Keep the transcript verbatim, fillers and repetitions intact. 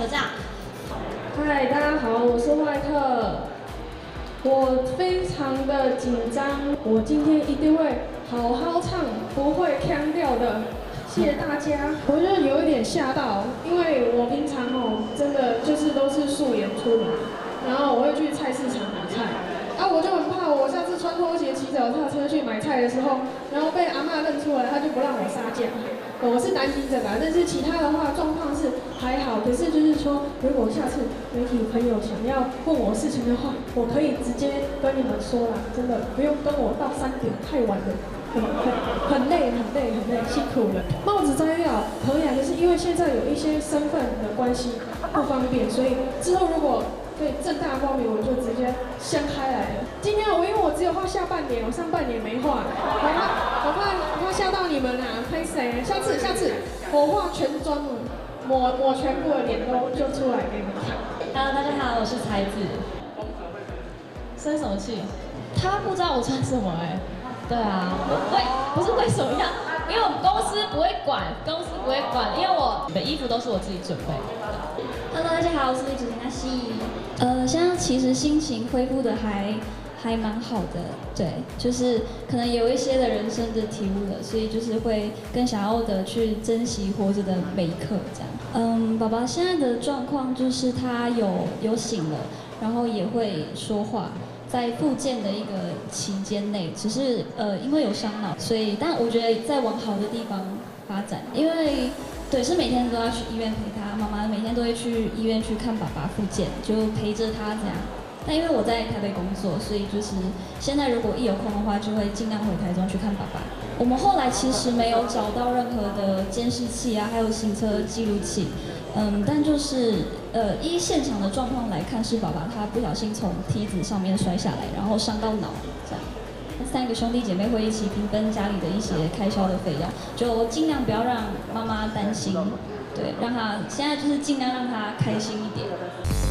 照。 嗨，大家好，我是外克。我非常的紧张，我今天一定会好好唱，不会腔调的。谢谢大家。我就有一点吓到，因为我平常哦，真的就是都是素颜出门，然后我会去菜市场买菜。啊，我就很怕，我下次穿拖鞋骑脚踏车去买菜的时候，然后被阿嬷认出来，她就不让我杀价。我是担心这个，但是其他的话状况是还好。可是就是说，如果下次媒体朋友想要问我事情的话，我可以直接跟你们说啦，真的不用跟我到三点，太晚了。很很很累，很累，很累，辛苦了。帽子摘掉可以啊，可是因为现在有一些身份的关系不方便，所以之后如果可以正大光明，我就直接掀开来了。今天我因为我只有画下半年，我上半年没画，我怕我怕我怕吓到你们啊，拍谁？下次下次我画全妆了，抹抹全部的脸都就出来给你们看。 Hello， 大家好，我是才子。生什么气？他不知道我穿什么哎、欸。对啊，为不是为什么要？因为我们公司不会管，公司不会管，因为我的衣服都是我自己准备。 Hello， 大家好，我是主持人西。呃，现在其实心情恢复的还还蛮好的，对，就是可能有一些的人生的体悟了，所以就是会更想要的去珍惜活着的每一刻，这样。嗯，宝宝现在的状况就是他有有醒了，然后也会说话。在复健的一个期间内，只是呃因为有伤脑，所以但我觉得在往好的地方发展，因为对是每天都要去医院陪他，妈妈每天都会去医院去看爸爸复健，就陪着他这样。但因为我在台北工作，所以就是现在如果一有空的话，就会尽量回台中去看爸爸。我们后来其实没有找到任何的监视器啊，还有行车记录器。嗯，但就是呃，依现场的状况来看，是爸爸他不小心从梯子上面摔下来，然后伤到脑，这样。三个兄弟姐妹会一起平分家里的一些开销的费用，就尽量不要让妈妈担心，对，让她现在就是尽量让她开心一点。